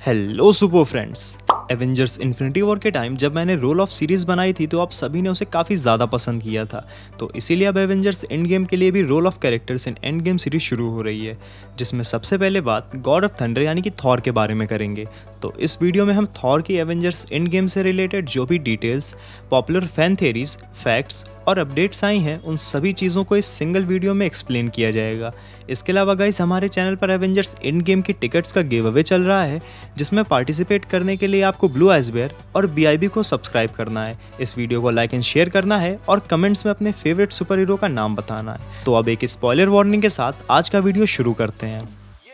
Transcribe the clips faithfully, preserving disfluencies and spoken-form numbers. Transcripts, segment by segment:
Hello super friends. Avengers Infinity War के time जब मैंने रोल ऑफ सीरीज़ बनाई थी तो आप सभी ने उसे काफ़ी ज़्यादा पसंद किया था। तो इसीलिए अब एवेंजर्स एंड गेम के लिए भी role of characters in Endgame series शुरू हो रही है, जिसमें सबसे पहले बात गॉड ऑफ थंडर यानी कि थॉर के बारे में करेंगे। तो इस वीडियो में हम थॉर की एवेंजर्स एंड गेम से रिलेटेड जो भी details, popular fan theories, facts और अपडेट्स आई हैं उन सभी चीज़ों को इस सिंगल वीडियो में एक्सप्लेन किया जाएगा। इसके अलावा गाइस हमारे चैनल पर एवेंजर्स एंड गेम की टिकट्स का गिव अवे चल रहा है, जिसमें पार्टिसिपेट करने के लिए आपको ब्लू आइसबेयर और बीआईबी को सब्सक्राइब करना है, इस वीडियो को लाइक एंड शेयर करना है और कमेंट्स में अपने फेवरेट सुपर हीरो का नाम बताना है। तो अब एक स्पॉइलर वार्निंग के साथ आज का वीडियो शुरू करते हैं।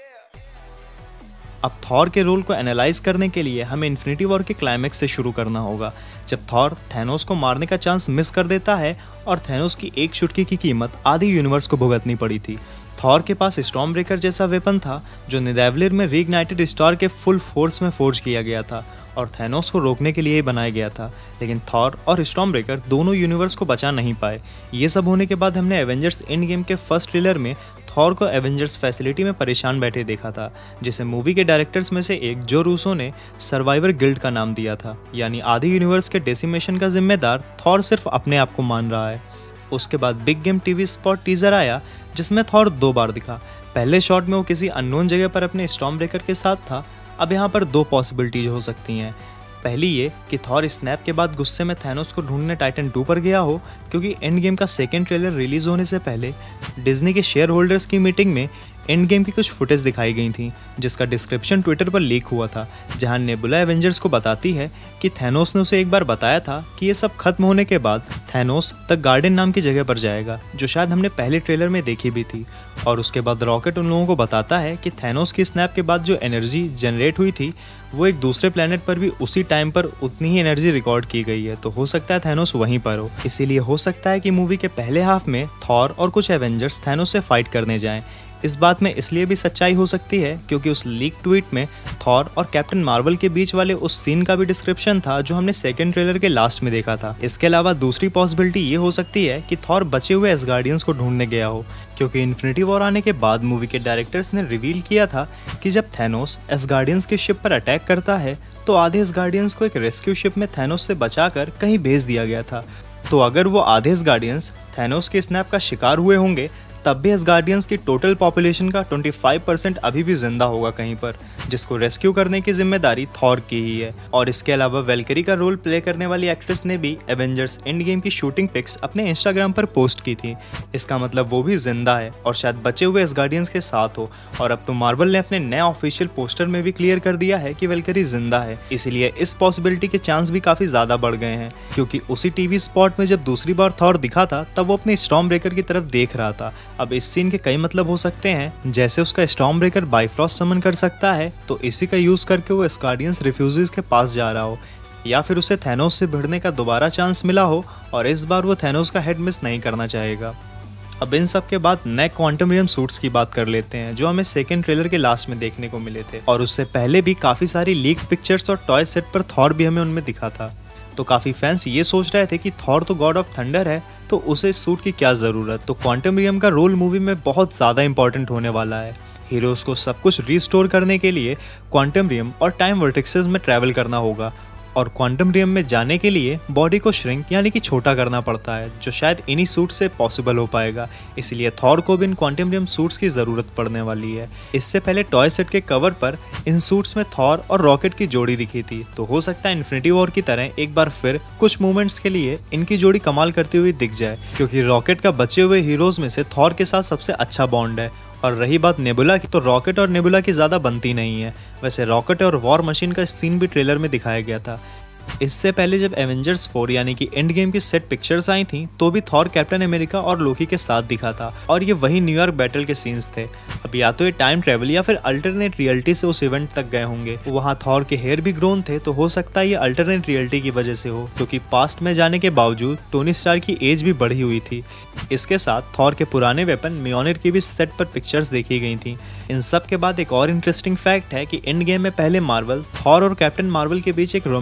अब थॉर के रोल को एनालाइज करने के लिए हमें इन्फिनिटी वॉर के क्लाइमैक्स से शुरू करना होगा, जब थॉर थैनोस को मारने का चांस मिस कर देता है और थैनोस की एक चुटकी की कीमत आधी यूनिवर्स को भुगतनी पड़ी थी। थॉर के पास स्टॉर्म ब्रेकर जैसा वेपन था जो निदावलिर में रीइग्नाइटेड स्टार के फुल फोर्स में फोर्ज किया गया था और थैनोस को रोकने के लिए ही बनाया गया था, लेकिन थॉर और स्टॉर्म ब्रेकर दोनों यूनिवर्स को बचा नहीं पाए। ये सब होने के बाद हमने एवेंजर्स एंड गेम के फर्स्ट ट्रेलर में थॉर को एवेंजर्स फैसिलिटी में परेशान बैठे देखा था, जिसे मूवी के डायरेक्टर्स में से एक जो रूसो ने सर्वाइवर गिल्ड का नाम दिया था, यानी आधे यूनिवर्स के डेसिमेशन का जिम्मेदार थॉर सिर्फ अपने आप को मान रहा है। उसके बाद big game TV spot teaser आया जिसमें थॉर दो बार दिखा। पहले शॉट में वो किसी अननोन जगह पर अपने स्टॉर्म ब्रेकर के साथ था। अब यहाँ पर दो पॉसिबिलिटीज हो सकती हैं। पहली ये कि थॉर स्नैप के बाद गुस्से में थैनोस को ढूंढने टाइटन टू पर गया हो, क्योंकि एंड गेम का सेकेंड ट्रेलर रिलीज होने से पहले डिज्नी के शेयर होल्डर्स की मीटिंग में एंड गेम की कुछ फुटेज दिखाई गई थी, जिसका डिस्क्रिप्शन ट्विटर पर लीक हुआ था, जहां नेबुला एवेंजर्स को बताती है कि थैनोस ने उसे एक बार बताया था कि ये सब खत्म होने के बाद थैनोस द गार्डन नाम की जगह पर जाएगा, जो शायद हमने पहले ट्रेलर में देखी भी थी। और उसके बाद रॉकेट उन लोगों को बताता है कि थैनोस की स्नैप के बाद जो एनर्जी जनरेट हुई थी वो एक दूसरे प्लेनेट पर भी उसी टाइम पर उतनी ही एनर्जी रिकॉर्ड की गई है, तो हो सकता है थैनोस वहीं पर हो। इसीलिए हो सकता है कि मूवी के पहले हाफ में थॉर और कुछ एवेंजर्स थैनोस से फाइट करने जाएं। इस बात में इसलिए भी सच्चाई हो सकती है क्योंकि उस लीक ट्वीट में थॉर और कैप्टन मार्वल के बीच वाले उस सीन का भी डिस्क्रिप्शन था जो हमने सेकंड ट्रेलर के लास्ट में देखा था। इसके अलावा दूसरी पॉसिबिलिटी ये हो सकती है कि थॉर बचे हुए एसगार्डियंस को ढूंढने गया हो, क्योंकि इन्फिनिटी वॉर आने के बाद मूवी के डायरेक्टर्स ने रिवील किया था कि जब थैनोस एसगार्डियंस की शिप पर अटैक करता है तो आधे एसगार्डियंस को एक रेस्क्यू शिप में थैनोस से बचाकर कहीं भेज दिया गया था। तो अगर वो आधे एसगार्डियंस थैनोस के स्नैप का शिकार हुए होंगे तब भी एसगार्डियंस की टोटल पॉपुलेशन का पच्चीस परसेंट अभी भी जिंदा होगा कहीं पर, जिसको रेस्क्यू करने की जिम्मेदारी थॉर की ही है। और इसके अलावा वेलकरी का रोल प्ले करने वाली एक्ट्रेस ने भी एवेंजर्स एंड गेम की शूटिंग पिक्स अपने इंस्टाग्राम पर पोस्ट की थी। इसका मतलब वो भी जिंदा है और शायद बचे हुए एसगार्डियंस के साथ हो। और अब तो मार्वल ने अपने नए ऑफिशियल पोस्टर में भी क्लियर कर दिया है कि वेलकरी जिंदा है, इसीलिए इस पॉसिबिलिटी के चांस भी काफी ज्यादा बढ़ गए हैं, क्योंकि उसी टीवी स्पॉट में जब दूसरी बार थॉर दिखा था तब वो अपने स्टॉर्म ब्रेकर की तरफ देख रहा था। अब इस सीन के कई मतलब हो सकते हैं, जैसे उसका स्टॉर्म ब्रेकर बाइफ्रॉस्ट समन कर सकता है तो इसी का यूज करके वो एसगार्डियंस रिफ्यूजीज के पास जा रहा हो, या फिर उसे थैनोस से भिड़ने का दोबारा चांस मिला हो और इस बार वो थैनोस का हेड मिस नहीं करना चाहेगा। अब इन सब के बाद नए क्वांटम रियम सूट्स की बात कर लेते हैं, जो हमें सेकंड ट्रेलर के लास्ट में देखने को मिले थे, और उससे पहले भी काफी सारी लीक पिक्चर्स और टॉय सेट पर थॉर भी हमें उनमें दिखा था। तो काफी फैंस ये सोच रहे थे कि थॉर तो गॉड ऑफ थंडर है तो उसे इस सूट की क्या जरूरत। तो क्वांटम रियम का रोल मूवी में बहुत ज्यादा इंपॉर्टेंट होने वाला है। हीरोज को सब कुछ रिस्टोर करने के लिए क्वांटम रियम और टाइम वर्टेक्सेस में ट्रैवल करना होगा, और क्वांटम रियम में जाने के लिए बॉडी को श्रिंक यानी कि छोटा करना पड़ता है, जो शायद इन्हीं सूट से पॉसिबल हो पाएगा। इसलिए थॉर को भी इन क्वांटम रियम सूट्स की ज़रूरत पड़ने वाली है। इससे पहले टॉय सेट के कवर पर इन सूट्स में थॉर और रॉकेट की जोड़ी दिखी थी, तो हो सकता है इन्फिनिटी वॉर की तरह एक बार फिर कुछ मोमेंट्स के लिए इनकी जोड़ी कमाल करती हुई दिख जाए, क्योंकि रॉकेट का बचे हुए हीरोज में से थॉर के साथ सबसे अच्छा बॉन्ड है। और रही बात नेबुला की, तो रॉकेट और नेबुला की ज़्यादा बनती नहीं है। वैसे रॉकेट और वॉर मशीन का सीन भी ट्रेलर में दिखाया गया था। इससे पहले जब एवेंजर्स फोर यानी कि एंड गेम की सेट पिक्चर्स आई थी तो भी थॉर कैप्टन अमेरिका और लोकी के साथ दिखा था, और ये वही न्यूयॉर्क बैटल के सीन्स थे। अब या तो ये टाइम ट्रेवल या फिर अल्टरनेट रियलिटी से उस इवेंट तक गए होंगे। वहाँ थॉर के हेयर भी ग्रोन थे, तो हो सकता है ये अल्टरनेट रियलिटी की वजह से हो, क्योंकि पास्ट में जाने के बावजूद टोनी स्टार्क की एज भी बढ़ी हुई थी। इसके साथ थॉर के पुराने वेपन म्योनिर की भी सेट पर पिक्चर्स देखी गई थी। इन सब के बाद एक और इंटरेस्टिंग फैक्ट है कि एंड गेम में पहले मार्वल, थॉर और कैप्टन मार्वल के बीच एक रोमांटिक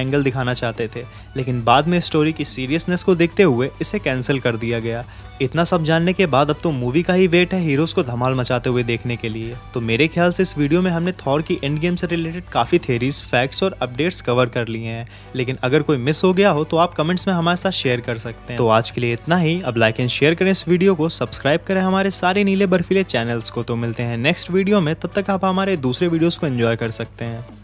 एंगल दिखाना चाहते थे, लेकिन बाद में स्टोरी की सीरियसनेस को देखते हुए इसे कैंसिल कर दिया गया। इतना सब जानने के बाद अब तो मूवी का ही वेट है हीरोज को धमाल मचाते हुए देखने के लिए। तो मेरे ख्याल से इस वीडियो में हमने थॉर की एंड गेम से रिलेटेड काफ़ी थेरीज, फैक्ट्स और अपडेट्स कवर कर लिए हैं, लेकिन अगर कोई मिस हो गया हो तो आप कमेंट्स में हमारे साथ शेयर कर सकते हैं। तो आज के लिए इतना ही। अब लाइक एंड शेयर करें इस वीडियो को, सब्सक्राइब करें हमारे सारे नीले बर्फीले चैनल्स को। तो मिलते हैं नेक्स्ट वीडियो में, तब तक आप हमारे दूसरे वीडियोस को एंजॉय कर सकते हैं।